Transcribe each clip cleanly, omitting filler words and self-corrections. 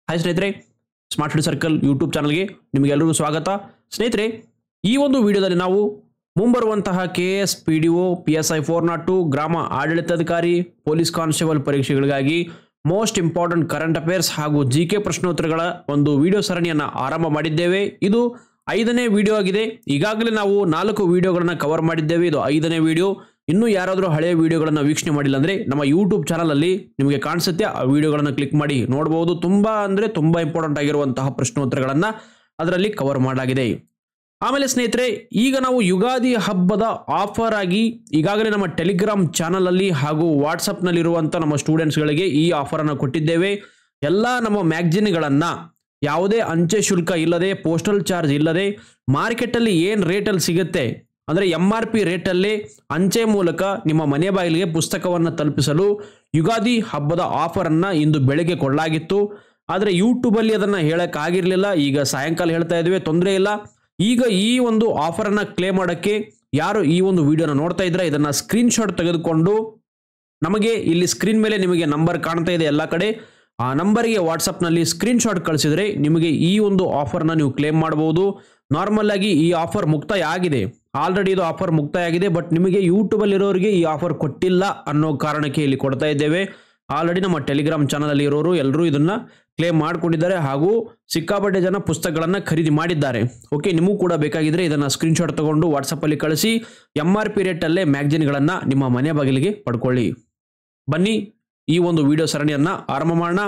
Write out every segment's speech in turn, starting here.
Hi ಸ್ನೇಹಿತರೆ, smart study circle YouTube ಚಾನಲ್ಗೆ ನಿಮಗೆಲ್ಲರಿಗೂ ಸ್ವಾಗತ. ಸ್ನೇಹಿತರೆ, ಈ ಒಂದು ವಿಡಿಯೋದಲ್ಲಿ ನಾವು ಮುಂಬರುವಂತಹ KS PDO PSI 402 ಗ್ರಾಮ ಆಡಳಿತಾಧಿಕಾರಿ ಪೊಲೀಸ್ ಕಾನ್ಸ್ಟೇಬಲ್ ಪರೀಕ್ಷೆಗಳಿಗಾಗಿ ಮೋಸ್ಟ್ ಇಂಪಾರ್ಟೆಂಟ್ ಕರೆಂಟ್ ಅಫೇರ್ಸ್ ಹಾಗೂ GK ಪ್ರಶ್ನೋತ್ತರಗಳ ಒಂದು ವಿಡಿಯೋ ಸರಣಿಯನ್ನು ಆರಂಭ ಮಾಡಿದ್ದೇವೆ. ಇದು 5ನೇ ವಿಡಿಯೋ ಆಗಿದೆ. ಈಗಾಗಲೇ ನಾವು 4 ವಿಡಿಯೋಗಳನ್ನು ಕವರ್ ಮಾಡಿದ್ದೇವೆ. ಇದು 5ನೇ ವಿಡಿಯೋ. ಇನ್ನೂ ಯಾರಾದರೂ ಹಳೆಯ ವಿಡಿಯೋಗಳನ್ನು ವೀಕ್ಷಣೆ ಮಾಡಿಲ್ಲ ಅಂದರೆ ನಮ್ಮ ಯೂಟ್ಯೂಬ್ ಚಾನಲಲ್ಲಿ ನಿಮಗೆ ಕಾಣಿಸುತ್ತೆ, ಆ ವಿಡಿಯೋಗಳನ್ನು ಕ್ಲಿಕ್ ಮಾಡಿ ನೋಡಬಹುದು. ತುಂಬ ಇಂಪಾರ್ಟೆಂಟ್ ಆಗಿರುವಂತಹ ಪ್ರಶ್ನೋತ್ತರಗಳನ್ನು ಅದರಲ್ಲಿ ಕವರ್ ಮಾಡಲಾಗಿದೆ. ಆಮೇಲೆ ಸ್ನೇಹಿತರೆ, ಈಗ ನಾವು ಯುಗಾದಿ ಹಬ್ಬದ ಆಫರ್ ಆಗಿ ಈಗಾಗಲೇ ನಮ್ಮ ಟೆಲಿಗ್ರಾಮ್ ಚಾನಲಲ್ಲಿ ಹಾಗೂ ವಾಟ್ಸಪ್ನಲ್ಲಿರುವಂಥ ನಮ್ಮ ಸ್ಟೂಡೆಂಟ್ಸ್ಗಳಿಗೆ ಈ ಆಫರನ್ನು ಕೊಟ್ಟಿದ್ದೇವೆ. ಎಲ್ಲ ನಮ್ಮ ಮ್ಯಾಗಜಿನ್ಗಳನ್ನು ಯಾವುದೇ ಅಂಚೆ ಶುಲ್ಕ ಇಲ್ಲದೆ, ಪೋಸ್ಟಲ್ ಚಾರ್ಜ್ ಇಲ್ಲದೆ, ಮಾರ್ಕೆಟಲ್ಲಿ ಏನು ರೇಟಲ್ಲಿ ಸಿಗುತ್ತೆ ಅಂದರೆ MRP ರೇಟಲ್ಲೇ ಅಂಚೆ ಮೂಲಕ ನಿಮ್ಮ ಮನೆ ಬಾಗಿಲಿಗೆ ಪುಸ್ತಕವನ್ನು ತಲುಪಿಸಲು ಯುಗಾದಿ ಹಬ್ಬದ ಆಫರನ್ನು ಇಂದು ಬೆಳಗ್ಗೆ ಕೊಡಲಾಗಿತ್ತು. ಆದರೆ ಯೂಟ್ಯೂಬಲ್ಲಿ ಅದನ್ನು ಹೇಳೋಕ್ಕಾಗಿರಲಿಲ್ಲ. ಈಗ ಸಾಯಂಕಾಲ ಹೇಳ್ತಾ ಇದ್ದೀವಿ, ತೊಂದರೆ ಇಲ್ಲ. ಈಗ ಈ ಒಂದು ಆಫರನ್ನು ಕ್ಲೇಮ್ ಮಾಡೋಕ್ಕೆ ಯಾರು ಈ ಒಂದು ವಿಡಿಯೋನ ನೋಡ್ತಾ ಇದ್ರೆ ಇದನ್ನು ಸ್ಕ್ರೀನ್ಶಾಟ್ ತೆಗೆದುಕೊಂಡು ನಮಗೆ ಇಲ್ಲಿ ಸ್ಕ್ರೀನ್ ಮೇಲೆ ನಿಮಗೆ ನಂಬರ್ ಕಾಣ್ತಾ ಇದೆ ಎಲ್ಲ ಕಡೆ, ಆ ನಂಬರ್ಗೆ ವಾಟ್ಸಪ್ನಲ್ಲಿ ಸ್ಕ್ರೀನ್ಶಾಟ್ ಕಳಿಸಿದರೆ ನಿಮಗೆ ಈ ಒಂದು ಆಫರ್ನ ನೀವು ಕ್ಲೇಮ್ ಮಾಡಬಹುದು. ನಾರ್ಮಲ್ ಆಗಿ ಈ ಆಫರ್ ಮುಕ್ತಾಯ ಆಗಿದೆ, ಆಲ್ರೆಡಿ ಇದು ಆಫರ್ ಮುಕ್ತಾಯ ಆಗಿದೆ. ಬಟ್ ನಿಮಗೆ ಯೂಟ್ಯೂಬಲ್ಲಿ ಇರೋರಿಗೆ ಈ ಆಫರ್ ಕೊಟ್ಟಿಲ್ಲ ಅನ್ನೋ ಕಾರಣಕ್ಕೆ ಇಲ್ಲಿ ಕೊಡ್ತಾ ಇದ್ದೇವೆ. ಆಲ್ರೆಡಿ ನಮ್ಮ ಟೆಲಿಗ್ರಾಮ್ ಚಾನಲಲ್ಲಿ ಇರೋರು ಎಲ್ಲರೂ ಇದನ್ನು ಕ್ಲೇಮ್ ಮಾಡ್ಕೊಂಡಿದ್ದಾರೆ ಹಾಗೂ ಸಿಕ್ಕಾಪಟ್ಟೆ ಜನ ಪುಸ್ತಕಗಳನ್ನು ಖರೀದಿ ಮಾಡಿದ್ದಾರೆ. ಓಕೆ, ನಿಮಗೂ ಕೂಡ ಬೇಕಾಗಿದ್ದರೆ ಇದನ್ನು ಸ್ಕ್ರೀನ್ಶಾಟ್ ತಗೊಂಡು ವಾಟ್ಸಪ್ಪಲ್ಲಿ ಕಳಿಸಿ MRP ರೇಟಲ್ಲೇ ಮ್ಯಾಗಜಿನ್ಗಳನ್ನು ನಿಮ್ಮ ಮನೆ ಬಾಗಿಲಿಗೆ ಪಡ್ಕೊಳ್ಳಿ. ಬನ್ನಿ ಈ ಒಂದು ವಿಡಿಯೋ ಸರಣಿಯನ್ನು ಆರಂಭ ಮಾಡೋಣ.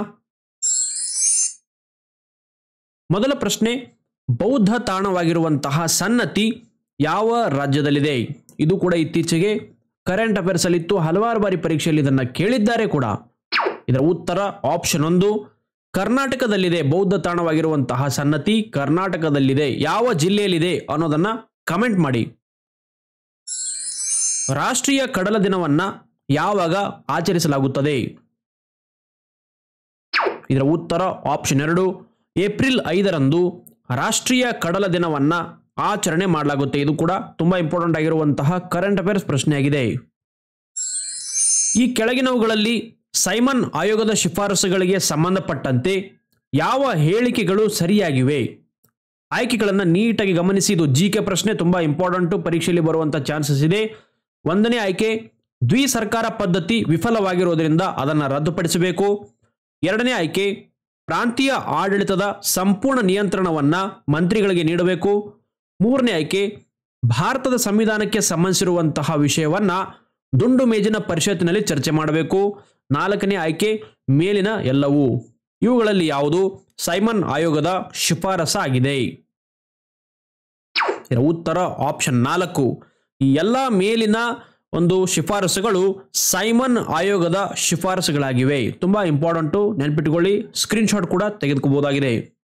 ಮೊದಲ ಪ್ರಶ್ನೆ, ಬೌದ್ಧ ತಾಣವಾಗಿರುವಂತಹ ಸನ್ನತಿ ಯಾವ ರಾಜ್ಯದಲ್ಲಿದೆ? ಇದು ಕೂಡ ಇತ್ತೀಚೆಗೆ ಕರೆಂಟ್ ಅಫೇರ್ಸ್ ಅಲ್ಲಿ ಇತ್ತು, ಹಲವಾರು ಬಾರಿ ಪರೀಕ್ಷೆಯಲ್ಲಿ ಇದನ್ನು ಕೇಳಿದ್ದಾರೆ ಕೂಡ. ಇದರ ಉತ್ತರ ಆಪ್ಷನ್ 1 ಕರ್ನಾಟಕದಲ್ಲಿದೆ. ಬೌದ್ಧ ತಾಣವಾಗಿರುವಂತಹ ಸನ್ನತಿ ಕರ್ನಾಟಕದಲ್ಲಿದೆ. ಯಾವ ಜಿಲ್ಲೆಯಲ್ಲಿದೆ ಅನ್ನೋದನ್ನ ಕಮೆಂಟ್ ಮಾಡಿ. ರಾಷ್ಟ್ರೀಯ ಕಡಲ ದಿನವನ್ನ ಯಾವಾಗ ಆಚರಿಸಲಾಗುತ್ತದೆ? ಇದರ ಉತ್ತರ ಆಪ್ಷನ್ 2 ಏಪ್ರಿಲ್ 5ರಂದು ರಾಷ್ಟ್ರೀಯ ಕಡಲ ದಿನವನ್ನ ಆಚರಣೆ ಮಾಡಲಾಗುತ್ತೆ. ಇದು ಕೂಡ ತುಂಬಾ ಇಂಪಾರ್ಟೆಂಟ್ ಆಗಿರುವಂತಹ ಕರೆಂಟ್ ಅಫೇರ್ಸ್ ಪ್ರಶ್ನೆಯಾಗಿದೆ. ಈ ಕೆಳಗಿನವುಗಳಲ್ಲಿ ಸೈಮನ್ ಆಯೋಗದ ಶಿಫಾರಸುಗಳಿಗೆ ಸಂಬಂಧಪಟ್ಟಂತೆ ಯಾವ ಹೇಳಿಕೆಗಳು ಸರಿಯಾಗಿವೆ? ಆಯ್ಕೆಗಳನ್ನು ನೀಟಾಗಿ ಗಮನಿಸಿ. ಇದು GK ಪ್ರಶ್ನೆ, ತುಂಬಾ ಇಂಪಾರ್ಟೆಂಟ್, ಪರೀಕ್ಷೆಯಲ್ಲಿ ಬರುವಂತಹ ಚಾನ್ಸಸ್ ಇದೆ. 1ನೇ ಆಯ್ಕೆ, ದ್ವಿ ಸರ್ಕಾರ ಪದ್ಧತಿ ವಿಫಲವಾಗಿರುವುದರಿಂದ ಅದನ್ನು ರದ್ದುಪಡಿಸಬೇಕು. 2ನೇ ಆಯ್ಕೆ, ಪ್ರಾಂತೀಯ ಆಡಳಿತದ ಸಂಪೂರ್ಣ ನಿಯಂತ್ರಣವನ್ನ ಮಂತ್ರಿಗಳಿಗೆ ನೀಡಬೇಕು. 3ನೇ ಆಯ್ಕೆ, ಭಾರತದ ಸಂವಿಧಾನಕ್ಕೆ ಸಂಬಂಧಿಸಿರುವಂತಹ ವಿಷಯವನ್ನ ದುಂಡು ಮೇಜಿನ ಪರಿಷತ್ತಿನಲ್ಲಿ ಚರ್ಚೆ ಮಾಡಬೇಕು. 4ನೇ ಆಯ್ಕೆ, ಮೇಲಿನ ಎಲ್ಲವೂ. ಇವುಗಳಲ್ಲಿ ಯಾವುದು ಸೈಮನ್ ಆಯೋಗದ ಶಿಫಾರಸಾಗಿದೆ? ಇದರ ಉತ್ತರ ಆಪ್ಷನ್ 4. ಈ ಎಲ್ಲ ಮೇಲಿನ ಒಂದು ಶಿಫಾರಸುಗಳು ಸೈಮನ್ ಆಯೋಗದ ಶಿಫಾರಸುಗಳಾಗಿವೆ. ತುಂಬಾ ಇಂಪಾರ್ಟೆಂಟು, ನೆನಪಿಟ್ಟುಕೊಳ್ಳಿ. ಸ್ಕ್ರೀನ್ಶಾಟ್ ಕೂಡ ತೆಗೆದುಕೋಬಹುದಾಗಿದೆ.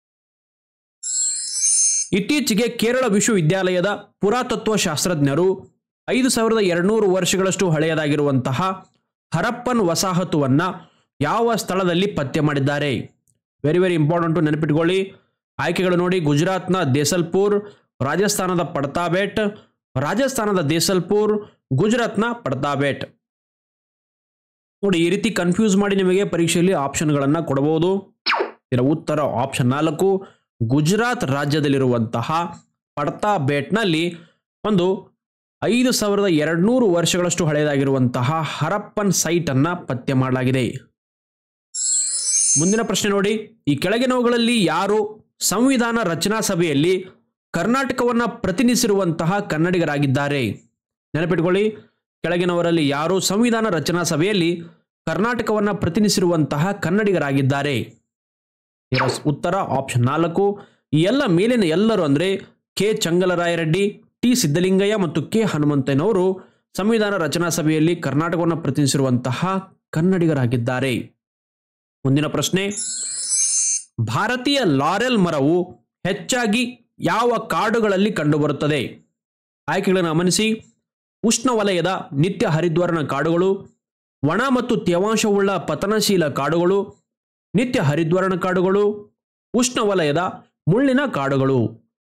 ಇತ್ತೀಚೆಗೆ ಕೇರಳ ವಿಶ್ವವಿದ್ಯಾಲಯದ ಪುರಾತತ್ವ ಶಾಸ್ತ್ರಜ್ಞರು 5200 ವರ್ಷಗಳಷ್ಟು ಹಳೆಯದಾಗಿರುವಂತಹ ಹರಪ್ಪನ್ ವಸಾಹತುವನ್ನ ಯಾವ ಸ್ಥಳದಲ್ಲಿ ಪತ್ತೆ ಮಾಡಿದ್ದಾರೆ? ವೆರಿ ಇಂಪಾರ್ಟೆಂಟು, ನೆನಪಿಟ್ಕೊಳ್ಳಿ. ಆಯ್ಕೆಗಳು ನೋಡಿ, ಗುಜರಾತ್ನ ದೇಸಲ್ಪುರ್, ರಾಜಸ್ಥಾನದ ಪಡ್ತಾಬೇಟ್, ರಾಜಸ್ಥಾನದ ದೇಸಲ್ಪುರ್, ಗುಜರಾತ್ನ ಪಡ್ತಾಬೇಟ್. ನೋಡಿ, ಈ ರೀತಿ ಕನ್ಫ್ಯೂಸ್ ಮಾಡಿ ನಿಮಗೆ ಪರೀಕ್ಷೆಯಲ್ಲಿ ಆಪ್ಷನ್ಗಳನ್ನು ಕೊಡಬಹುದು. ಇದರ ಉತ್ತರ ಆಪ್ಷನ್ 4 ಗುಜರಾತ್ ರಾಜ್ಯದಲ್ಲಿರುವಂತಹ ಪಡ್ತಾಬೇಟ್ನಲ್ಲಿ ಒಂದು 5200 ವರ್ಷಗಳಷ್ಟು ಹಳೆಯದಾಗಿರುವಂತಹ ಹರಪ್ಪನ್ ಸೈಟ್ ಅನ್ನ ಪತ್ತೆ ಮಾಡಲಾಗಿದೆ. ಮುಂದಿನ ಪ್ರಶ್ನೆ ನೋಡಿ, ಈ ಕೆಳಗಿನವುಗಳಲ್ಲಿ ಯಾರು ಸಂವಿಧಾನ ರಚನಾ ಸಭೆಯಲ್ಲಿ ಕರ್ನಾಟಕವನ್ನ ಪ್ರತಿನಿಧಿಸಿರುವಂತಹ ಕನ್ನಡಿಗರಾಗಿದ್ದಾರೆ? ನೆನಪಿಟ್ಕೊಳ್ಳಿ, ಕೆಳಗಿನವರಲ್ಲಿ ಯಾರು ಸಂವಿಧಾನ ರಚನಾ ಸಭೆಯಲ್ಲಿ ಕರ್ನಾಟಕವನ್ನ ಪ್ರತಿನಿಧಿಸಿರುವಂತಹ ಕನ್ನಡಿಗರಾಗಿದ್ದಾರೆ? ಇದರ ಉತ್ತರ ಆಪ್ಷನ್ 4. ಈ ಎಲ್ಲ ಮೇಲಿನ ಎಲ್ಲರೂ ಅಂದ್ರೆ ಕೆ ಚಂಗಲರಾಯರೆಡ್ಡಿ, ಟಿ ಸಿದ್ದಲಿಂಗಯ್ಯ ಮತ್ತು ಕೆ ಹನುಮಂತಯ್ಯನವರು ಸಂವಿಧಾನ ರಚನಾ ಸಭೆಯಲ್ಲಿ ಕರ್ನಾಟಕವನ್ನು ಪ್ರತಿನಿಧಿಸಿರುವಂತಹ ಕನ್ನಡಿಗರಾಗಿದ್ದಾರೆ. ಮುಂದಿನ ಪ್ರಶ್ನೆ, ಭಾರತೀಯ ಲಾರೆಲ್ ಮರವು ಹೆಚ್ಚಾಗಿ ಯಾವ ಕಾಡುಗಳಲ್ಲಿ ಕಂಡುಬರುತ್ತದೆ? ಆಯ್ಕೆಗಳನ್ನು ಗಮನಿಸಿ. ಉಷ್ಣವಲಯದ ನಿತ್ಯ ಹರಿದ್ವರ್ಣ ಕಾಡುಗಳು, ಒಣ ಮತ್ತು ತೇವಾಂಶವುಳ್ಳ ಪತನಶೀಲ ಕಾಡುಗಳು, ನಿತ್ಯ ಹರಿದ್ವರ್ಣ ಕಾಡುಗಳು, ಉಷ್ಣವಲಯದ ಮುಳ್ಳಿನ ಕಾಡುಗಳು.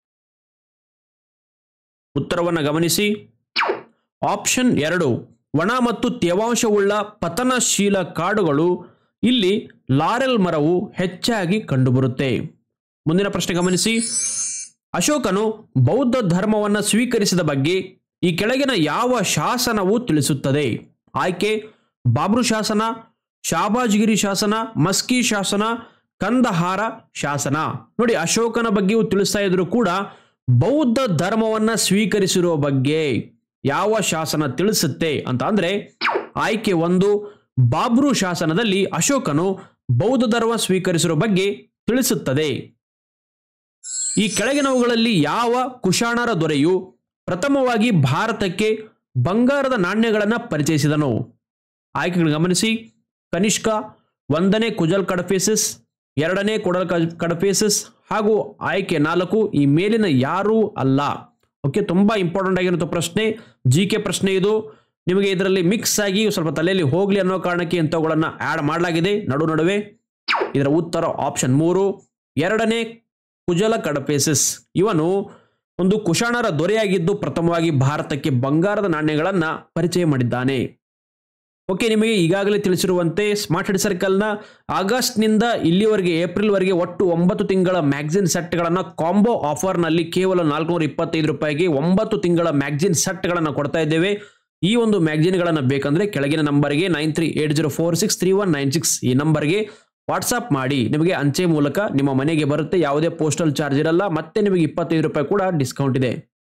ಉತ್ತರವನ್ನು ಗಮನಿಸಿ. ಆಪ್ಷನ್ 2 ಒಣ ಮತ್ತು ತೇವಾಂಶವುಳ್ಳ ಪತನಶೀಲ ಕಾಡುಗಳು ಇಲ್ಲಿ ಲಾರೆಲ್ ಮರವು ಹೆಚ್ಚಾಗಿ ಕಂಡುಬರುತ್ತೆ. ಮುಂದಿನ ಪ್ರಶ್ನೆ ಗಮನಿಸಿ. ಅಶೋಕನು ಬೌದ್ಧ ಧರ್ಮವನ್ನು ಸ್ವೀಕರಿಸಿದ ಬಗ್ಗೆ ಈ ಕೆಳಗಿನ ಯಾವ ಶಾಸನವು ತಿಳಿಸುತ್ತದೆ? ಆಯ್ಕೆ ಬಾಬ್ರು ಶಾಸನ, ಶಾಬಾಜ್ಗಿರಿ ಶಾಸನ, ಮಸ್ಕಿ ಶಾಸನ, ಕಂದಹಾರ ಶಾಸನ. ನೋಡಿ, ಅಶೋಕನ ಬಗ್ಗೆಯೂ ತಿಳಿಸ್ತಾ ಇದ್ರು ಕೂಡ ಬೌದ್ಧ ಧರ್ಮವನ್ನ ಸ್ವೀಕರಿಸಿರುವ ಬಗ್ಗೆ ಯಾವ ಶಾಸನ ತಿಳಿಸುತ್ತೆ ಅಂತ ಅಂದ್ರೆ ಆಯ್ಕೆ 1 ಬಾಬ್ರು ಶಾಸನದಲ್ಲಿ ಅಶೋಕನು ಬೌದ್ಧ ಧರ್ಮ ಸ್ವೀಕರಿಸಿರುವ ಬಗ್ಗೆ ತಿಳಿಸುತ್ತದೆ. ಈ ಕೆಳಗಿನವುಗಳಲ್ಲಿ ಯಾವ ಕುಶಾಣರ ದೊರೆಯು ಪ್ರಥಮವಾಗಿ ಭಾರತಕ್ಕೆ ಬಂಗಾರದ ನಾಣ್ಯಗಳನ್ನು ಪರಿಚಯಿಸಿದನು? ಆಯ್ಕೆಗಳು ಗಮನಿಸಿ. ಕನಿಷ್ಕ, 1ನೇ ಕುಜಲ್ ಕಡಫೇಸಿಸ್, 2ನೇ ಕೊಡಲ್ ಕಡಫೇಸಿಸ್ ಹಾಗೂ ಆಯ್ಕೆ 4 ಈ ಮೇಲಿನ ಯಾರೂ ಅಲ್ಲ. ಓಕೆ, ತುಂಬಾ ಇಂಪಾರ್ಟೆಂಟ್ ಆಗಿರುವಂಥ ಪ್ರಶ್ನೆ, GK ಪ್ರಶ್ನೆ ಇದು. ನಿಮಗೆ ಇದರಲ್ಲಿ ಮಿಕ್ಸ್ ಆಗಿ ಸ್ವಲ್ಪ ತಲೆಯಲ್ಲಿ ಹೋಗ್ಲಿ ಅನ್ನೋ ಕಾರಣಕ್ಕೆ ಇಂಥವುಗಳನ್ನು ಆ್ಯಡ್ ಮಾಡಲಾಗಿದೆ ನಡುವೆ. ಇದರ ಉತ್ತರ ಆಪ್ಷನ್ 3 2ನೇ ಕುಜಲ ಕಡಫೇಸಿಸ್. ಇವನು ಒಂದು ಕುಶಾಣರ ದೊರೆಯಾಗಿದ್ದು ಪ್ರಥಮವಾಗಿ ಭಾರತಕ್ಕೆ ಬಂಗಾರದ ನಾಣ್ಯಗಳನ್ನು ಪರಿಚಯ ಮಾಡಿದ್ದಾನೆ. ಓಕೆ, ನಿಮಗೆ ಈಗಾಗಲೇ ತಿಳಿಸಿರುವಂತೆ ಸ್ಮಾರ್ಟ್ ಸ್ಟಡಿ ಸರ್ಕಲ್ನ ಆಗಸ್ಟ್ನಿಂದ ಇಲ್ಲಿವರೆಗೆ ಏಪ್ರಿಲ್ವರೆಗೆ ಒಟ್ಟು 9 ತಿಂಗಳ ಮ್ಯಾಗಝಿನ್ ಸೆಟ್ಗಳನ್ನು ಕಾಂಬೋ ಆಫರ್ನಲ್ಲಿ ಕೇವಲ 425 ರೂಪಾಯಿಗೆ 9 ತಿಂಗಳ ಮ್ಯಾಗಝಿನ್ ಸೆಟ್ಗಳನ್ನು ಕೊಡ್ತಾ ಇದ್ದೇವೆ. ಈ ಒಂದು ಮ್ಯಾಗಝಿನ್ಗಳನ್ನು ಬೇಕಂದ್ರೆ ಕೆಳಗಿನ ನಂಬರ್ಗೆ 9380463196 ಈ ನಂಬರ್ಗೆ ವಾಟ್ಸಾಪ್ ಮಾಡಿ. ನಿಮಗೆ ಅಂಚೆ ಮೂಲಕ ನಿಮ್ಮ ಮನೆಗೆ ಬರುತ್ತೆ, ಯಾವುದೇ ಪೋಸ್ಟಲ್ ಚಾರ್ಜ್ ಇರಲ್ಲ, ಮತ್ತೆ ನಿಮಗೆ 25 ರೂಪಾಯಿ ಕೂಡ ಡಿಸ್ಕೌಂಟ್ ಇದೆ.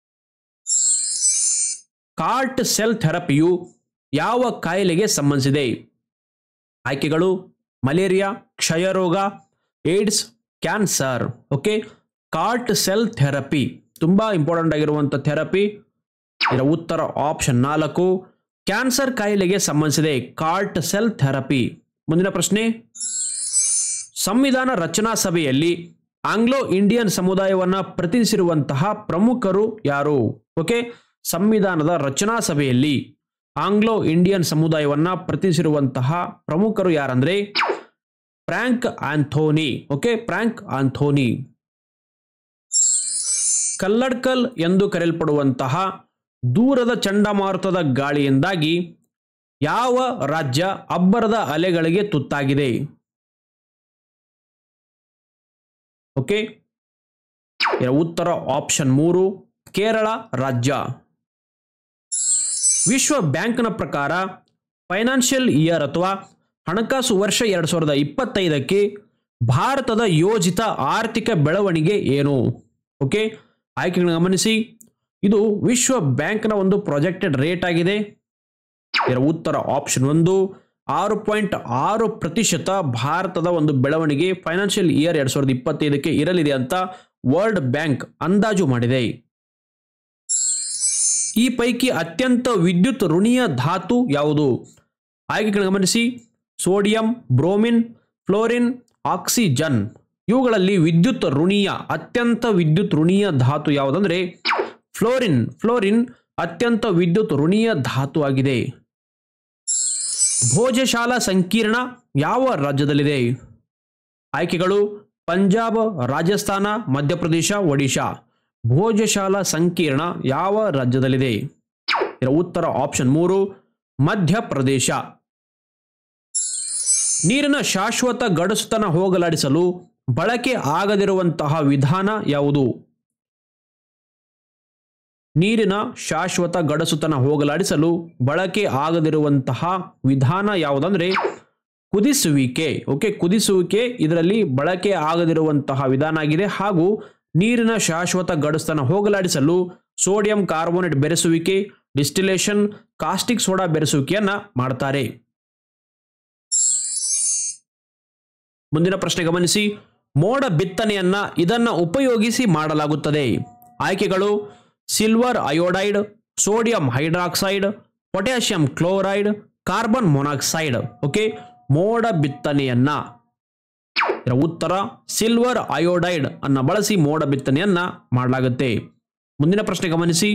ಕಾರ್ಟ್ ಸೆಲ್ ಥೆರಪಿಯು ಯಾವ ಕಾಯಿಲೆಗೆ ಸಂಬಂಧಿಸಿದೆ? ಆಯ್ಕೆಗಳು ಮಲೇರಿಯಾ, ಕ್ಷಯರೋಗ, AIDS, cancer. Okay, CAR T cell therapy ತುಂಬಾ ಇಂಪಾರ್ಟೆಂಟ್ ಆಗಿರುವಂಥ ಥೆರಪಿ. ಇದರ ಉತ್ತರ ಆಪ್ಷನ್ 4 ಕ್ಯಾನ್ಸರ್ ಕಾಯಿಲೆಗೆ ಸಂಬಂಧಿಸಿದೆ, ಕಾರ್ಟ್ ಸೆಲ್ ಥೆರಪಿ. ಮುಂದಿನ ಪ್ರಶ್ನೆ. ಸಂವಿಧಾನ ರಚನಾ ಸಭೆಯಲ್ಲಿ ಆಂಗ್ಲೋ ಇಂಡಿಯನ್ ಸಮುದಾಯವನ್ನು ಪ್ರತಿನಿಧಿಸಿರುವಂತಹ ಪ್ರಮುಖರು ಯಾರು? ಓಕೆ, ಸಂವಿಧಾನದ ರಚನಾ ಸಭೆಯಲ್ಲಿ ಆಂಗ್ಲೋ ಇಂಡಿಯನ್ ಸಮುದಾಯವನ್ನು ಪ್ರತಿನಿಧಿಸಿರುವಂತಹ ಪ್ರಮುಖರು ಯಾರಂದ್ರೆ Frank Anthony. Okay, Frank Anthony. ಕಲ್ಲಡ್ಕಲ್ ಎಂದು ಕರೆಯಲ್ಪಡುವಂತಹ ದೂರದ ಚಂಡಮಾರುತದ ಗಾಳಿಯಿಂದಾಗಿ ಯಾವ ರಾಜ್ಯ ಅಬ್ಬರದ ಅಲೆಗಳಿಗೆ ತುತ್ತಾಗಿದೆ? ಓಕೆ, ಉತ್ತರ ಆಪ್ಷನ್ 3 ಕೇರಳ ರಾಜ್ಯ. ವಿಶ್ವ ಬ್ಯಾಂಕ್ನ ಪ್ರಕಾರ ಫೈನಾನ್ಷಿಯಲ್ ಇಯರ್ ಅಥವಾ ಹಣಕಾಸು ವರ್ಷ 2025ಕ್ಕೆ ಭಾರತದ ಯೋಜಿತ ಆರ್ಥಿಕ ಬೆಳವಣಿಗೆ ಏನು? ಓಕೆ, ಆಯ್ಕೆಗಳನ್ನು ಗಮನಿಸಿ. ಇದು ವಿಶ್ವ ಬ್ಯಾಂಕ್ನ ಒಂದು ಪ್ರಾಜೆಕ್ಟೆಡ್ ರೇಟ್ ಆಗಿದೆ. ಇದರ ಉತ್ತರ ಆಪ್ಷನ್ 1 6.6% ಭಾರತದ ಒಂದು ಬೆಳವಣಿಗೆ ಫೈನಾನ್ಷಿಯಲ್ ಇಯರ್ 2025ಕ್ಕೆ ಇರಲಿದೆ ಅಂತ ವರ್ಲ್ಡ್ ಬ್ಯಾಂಕ್ ಅಂದಾಜು ಮಾಡಿದೆ. ಈ ಪೈಕಿ ಅತ್ಯಂತ ವಿದ್ಯುತ್ ಋಣೀಯ ಧಾತು ಯಾವುದು? ಆಯ್ಕೆಗಳನ್ನು ಗಮನಿಸಿ. Sodium, bromine, fluorine, oxygen. ಇವುಗಳಲ್ಲಿ ವಿದ್ಯುತ್ ಋಣೀಯ ಅತ್ಯಂತ ವಿದ್ಯುತ್ ಋಣೀಯ ಧಾತು ಯಾವುದಂದ್ರೆ ಫ್ಲೋರಿನ್. ಫ್ಲೋರಿನ್ ಅತ್ಯಂತ ವಿದ್ಯುತ್ ಋಣೀಯ ಧಾತು ಆಗಿದೆ. ಭೋಜಶಾಲಾ ಸಂಕೀರ್ಣ ಯಾವ ರಾಜ್ಯದಲ್ಲಿದೆ? ಆಯ್ಕೆಗಳು ಪಂಜಾಬ್, ರಾಜಸ್ಥಾನ, ಮಧ್ಯಪ್ರದೇಶ, ಒಡಿಶಾ. ಭೋಜಶಾಲಾ ಸಂಕೀರ್ಣ ಯಾವ ರಾಜ್ಯದಲ್ಲಿದೆ? ಇದರ ಉತ್ತರ ಆಪ್ಷನ್ 3 ಮಧ್ಯಪ್ರದೇಶ. ನೀರಿನ ಶಾಶ್ವತ ಗಡಸುತನ ಹೋಗಲಾಡಿಸಲು ಬಳಕೆ ಆಗದಿರುವಂತಹ ವಿಧಾನ ಯಾವುದು? ನೀರಿನ ಶಾಶ್ವತ ಗಡಸುತನ ಹೋಗಲಾಡಿಸಲು ಬಳಕೆ ಆಗದಿರುವಂತಹ ವಿಧಾನ ಯಾವುದಂದ್ರೆ ಕುದಿಸುವಿಕೆ. ಓಕೆ, ಕುದಿಸುವಿಕೆ ಇದರಲ್ಲಿ ಬಳಕೆ ಆಗದಿರುವಂತಹ ವಿಧಾನ ಆಗಿದೆ. ಹಾಗೂ ನೀರಿನ ಶಾಶ್ವತ ಗಡಸುತನ ಹೋಗಲಾಡಿಸಲು ಸೋಡಿಯಂ ಕಾರ್ಬೋನೇಟ್ ಬೆರೆಸುವಿಕೆ, ಡಿಸ್ಟಿಲೇಷನ್, ಕಾಸ್ಟಿಕ್ ಸೋಡಾ ಬೆರೆಸುವಿಕೆಯನ್ನ ಮಾಡ್ತಾರೆ. ಮುಂದಿನ ಪ್ರಶ್ನೆ ಗಮನಿಸಿ. ಮೋಡ ಬಿತ್ತನೆಯನ್ನ ಇದನ್ನ ಉಪಯೋಗಿಸಿ ಮಾಡಲಾಗುತ್ತದೆ. ಆಯ್ಕೆಗಳು silver iodide, sodium hydroxide, potassium chloride, carbon monoxide. Okay, ಮೋಡ ಬಿತ್ತನೆಯನ್ನ ಇದರ ಉತ್ತರ ಸಿಲ್ವರ್ ಅಯೋಡೈಡ್ ಅನ್ನ ಬಳಸಿ ಮೋಡ ಬಿತ್ತನೆಯನ್ನ ಮಾಡಲಾಗುತ್ತೆ. ಮುಂದಿನ ಪ್ರಶ್ನೆ ಗಮನಿಸಿ.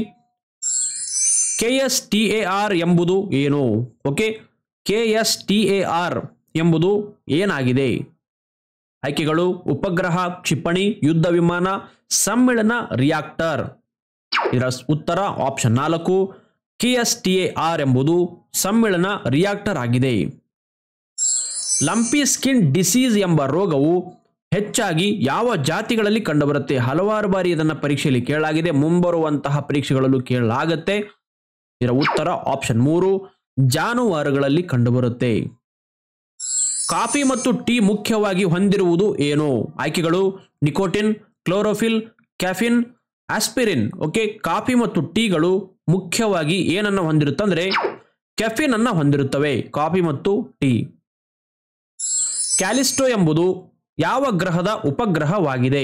KSTAR ಎಂಬುದು ಏನು? ಓಕೆ, KSTAR ಎಂಬುದು ಏನಾಗಿದೆ? ಆಯ್ಕೆಗಳು ಉಪಗ್ರಹ, ಕ್ಷಿಪಣಿ, ಯುದ್ಧ ವಿಮಾನ, ಸಮ್ಮಿಳನ, ರಿಯಾಕ್ಟರ್. ಇದರ ಉತ್ತರ ಆಪ್ಷನ್ 4 KSTAR ಎಂಬುದು ಸಮ್ಮಿಳನ ರಿಯಾಕ್ಟರ್ ಆಗಿದೆ. ಲಂಪಿ ಸ್ಕಿನ್ ಡಿಸೀಸ್ ಎಂಬ ರೋಗವು ಹೆಚ್ಚಾಗಿ ಯಾವ ಜಾತಿಗಳಲ್ಲಿ ಕಂಡುಬರುತ್ತೆ? ಹಲವಾರು ಬಾರಿ ಇದನ್ನ ಪರೀಕ್ಷೆಯಲ್ಲಿ ಕೇಳಲಾಗಿದೆ, ಮುಂಬರುವಂತಹ ಪರೀಕ್ಷೆಗಳಲ್ಲೂ ಕೇಳಲಾಗುತ್ತೆ. ಇದರ ಉತ್ತರ ಆಪ್ಷನ್ 3 ಜಾನುವಾರುಗಳಲ್ಲಿ ಕಂಡುಬರುತ್ತೆ. ಕಾಫಿ ಮತ್ತು ಟೀ ಮುಖ್ಯವಾಗಿ ಹೊಂದಿರುವುದು ಏನು? ಆಯ್ಕೆಗಳು nicotine, chlorophyll, caffeine, aspirin. Okay, coffee ಮತ್ತು ಟೀಗಳು ಮುಖ್ಯವಾಗಿ ಏನನ್ನ ಹೊಂದಿರುತ್ತೆ ಅಂದ್ರೆ ಕೆಫಿನ್ ಅನ್ನ ಹೊಂದಿರುತ್ತವೆ. ಕಾಫಿ ಮತ್ತು ಟೀ. ಕ್ಯಾಲಿಸ್ಟೋ ಎಂಬುದು ಯಾವ ಗ್ರಹದ ಉಪಗ್ರಹವಾಗಿದೆ?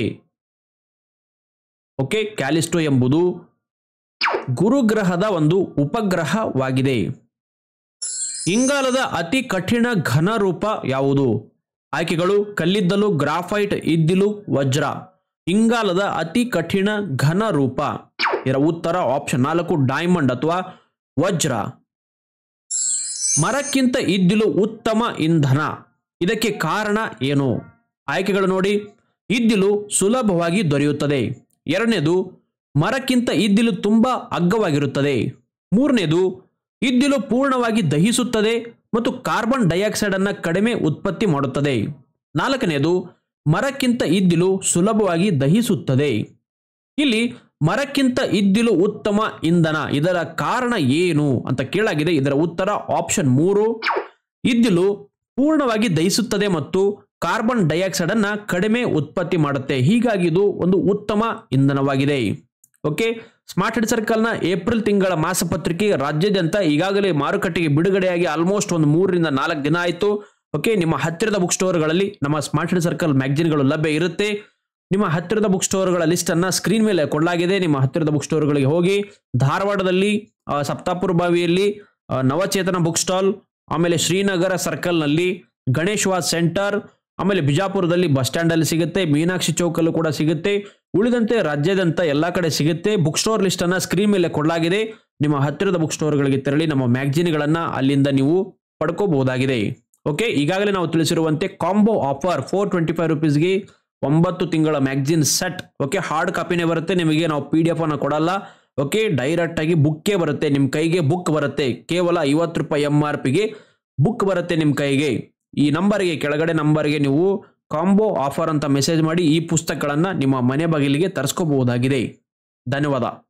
ಓಕೆ, ಕ್ಯಾಲಿಸ್ಟೋ ಎಂಬುದು ಗುರುಗ್ರಹದ ಒಂದು ಉಪಗ್ರಹವಾಗಿದೆ. ಇಂಗಾಲದ ಅತಿ ಕಠಿಣ ಘನ ರೂಪ ಯಾವುದು? ಆಯ್ಕೆಗಳು ಕಲ್ಲಿದ್ದಲು, ಗ್ರಾಫೈಟ್, ಇದ್ದಿಲು, ವಜ್ರ. ಇಂಗಾಲದ ಅತಿ ಕಠಿಣ ಘನ ರೂಪ. ಇದರ ಉತ್ತರ ಆಪ್ಷನ್ 4 ಡೈಮಂಡ್ ಅಥವಾ ವಜ್ರ. ಮರಕ್ಕಿಂತ ಇದ್ದಿಲು ಉತ್ತಮ ಇಂಧನ. ಇದಕ್ಕೆ ಕಾರಣ ಏನು? ಆಯ್ಕೆಗಳು ನೋಡಿ, ಇದ್ದಿಲು ಸುಲಭವಾಗಿ ದೊರೆಯುತ್ತದೆ. ಎರಡನೇದು, ಮರಕ್ಕಿಂತ ಇದ್ದಿಲು ತುಂಬಾ ಅಗ್ಗವಾಗಿರುತ್ತದೆ. ಮೂರನೇದು, ಇದ್ದಿಲು ಪೂರ್ಣವಾಗಿ ದಹಿಸುತ್ತದೆ ಮತ್ತು ಕಾರ್ಬನ್ ಡೈಆಕ್ಸೈಡ್ ಅನ್ನು ಕಡಿಮೆ ಉತ್ಪತ್ತಿ ಮಾಡುತ್ತದೆ. ನಾಲ್ಕನೇದು, ಮರಕ್ಕಿಂತ ಇದ್ದಿಲು ಸುಲಭವಾಗಿ ದಹಿಸುತ್ತದೆ. ಇಲ್ಲಿ ಮರಕ್ಕಿಂತ ಇದ್ದಿಲು ಉತ್ತಮ ಇಂಧನ, ಇದರ ಕಾರಣ ಏನು ಅಂತ ಕೇಳಲಾಗಿದೆ. ಇದರ ಉತ್ತರ ಆಪ್ಷನ್ 3 ಇದ್ದಿಲು ಪೂರ್ಣವಾಗಿ ದಹಿಸುತ್ತದೆ ಮತ್ತು ಕಾರ್ಬನ್ ಡೈಆಕ್ಸೈಡ್ ಅನ್ನ ಕಡಿಮೆ ಉತ್ಪತ್ತಿ ಮಾಡುತ್ತೆ. ಹೀಗಾಗಿ ಇದು ಒಂದು ಉತ್ತಮ ಇಂಧನವಾಗಿದೆ. ಓಕೆ, ಸ್ಮಾರ್ಟ್ ಹಿಟ್ ಸರ್ಕಲ್ನ ಏಪ್ರಿಲ್ ತಿಂಗಳ ಮಾಸಪತ್ರಿಕೆ ರಾಜ್ಯಾದ್ಯಂತ ಈಗಾಗಲೇ ಮಾರುಕಟ್ಟೆಗೆ ಬಿಡುಗಡೆಯಾಗಿ ಆಲ್ಮೋಸ್ಟ್ ಒಂದು 3 ರಿಂದ 4 ದಿನ ಆಯಿತು. ಓಕೆ, ನಿಮ್ಮ ಹತ್ತಿರದ ಬುಕ್ ಸ್ಟೋರ್ಗಳಲ್ಲಿ ನಮ್ಮ ಸ್ಮಾರ್ಟ್ ಹಿಟ್ ಸರ್ಕಲ್ ಮ್ಯಾಗಜಿನ್ಗಳು ಲಭ್ಯ ಇರುತ್ತೆ. ನಿಮ್ಮ ಹತ್ತಿರದ ಬುಕ್ ಸ್ಟೋರ್ಗಳ ಲಿಸ್ಟ್ ಅನ್ನ ಸ್ಕ್ರೀನ್ ಮೇಲೆ ಕೊಡಲಾಗಿದೆ. ನಿಮ್ಮ ಹತ್ತಿರದ ಬುಕ್ ಸ್ಟೋರ್ಗಳಿಗೆ ಹೋಗಿ. ಧಾರವಾಡದಲ್ಲಿ ಸಪ್ತಾಪುರ ಬಾವಿಯಲ್ಲಿ ನವಚೇತನ ಬುಕ್ ಸ್ಟಾಲ್, ಆಮೇಲೆ ಶ್ರೀನಗರ ಸರ್ಕಲ್ನಲ್ಲಿ ಗಣೇಶ್ ವಾಸ್ ಸೆಂಟರ್, ಆಮೇಲೆ ಬಿಜಾಪುರದಲ್ಲಿ ಬಸ್ ಸ್ಟ್ಯಾಂಡ್ ಅಲ್ಲಿ ಸಿಗುತ್ತೆ, ಮೀನಾಕ್ಷಿ ಚೌಕಲ್ಲೂ ಕೂಡ ಸಿಗುತ್ತೆ. ಉಳಿದಂತೆ ರಾಜ್ಯಾದ್ಯಂತ ಎಲ್ಲಾ ಕಡೆ ಸಿಗುತ್ತೆ. ಬುಕ್ ಸ್ಟೋರ್ ಲಿಸ್ಟ್ ಅನ್ನ ಸ್ಕ್ರೀನ್ ಮೇಲೆ ಕೊಡಲಾಗಿದೆ. ನಿಮ್ಮ ಹತ್ತಿರದ ಬುಕ್ ಸ್ಟೋರ್ಗಳಿಗೆ ತೆರಳಿ ನಮ್ಮ ಮ್ಯಾಗಜಿನ್ಗಳನ್ನ ಅಲ್ಲಿಂದ ನೀವು ಪಡ್ಕೋಬಹುದಾಗಿದೆ. ಓಕೆ, ಈಗಾಗಲೇ ನಾವು ತಿಳಿಸಿರುವಂತೆ ಕಾಂಬೋ ಆಫರ್ 425 rupeesಗೆ 9 ತಿಂಗಳ ಮ್ಯಾಗಜಿನ್ ಸೆಟ್. ಓಕೆ, ಹಾರ್ಡ್ ಕಾಪಿನೇ ಬರುತ್ತೆ, ನಿಮಗೆ ನಾವು PDF ಅನ್ನ ಕೊಡಲ್ಲ. ಓಕೆ, ಡೈರೆಕ್ಟ್ ಆಗಿ ಬುಕ್ಕೇ ಬರುತ್ತೆ, ನಿಮ್ಮ ಕೈಗೆ ಬುಕ್ ಬರುತ್ತೆ. ಕೇವಲ 50 ರೂಪಾಯಿ MRPಗೆ ಬುಕ್ ಬರುತ್ತೆ ನಿಮ್ಮ ಕೈಗೆ. ಈ ನಂಬರ್ಗೆ, ಕೆಳಗಡೆ ನಂಬರ್ಗೆ ನೀವು ಕಾಂಬೋ ಆಫರ್ ಅಂತ ಮೆಸೇಜ್ ಮಾಡಿ ಈ ಪುಸ್ತಕಗಳನ್ನ ನಿಮ್ಮ ಮನೆ ಬಾಗಿಲಿಗೆ ತರಿಸ್ಕೋಬಹುದಾಗಿದೆ. ಧನ್ಯವಾದ.